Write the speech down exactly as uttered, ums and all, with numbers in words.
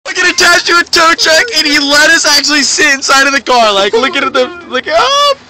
fucking attached to a tow truck, and he let us actually sit inside of the car. Like, look at the, like, oh.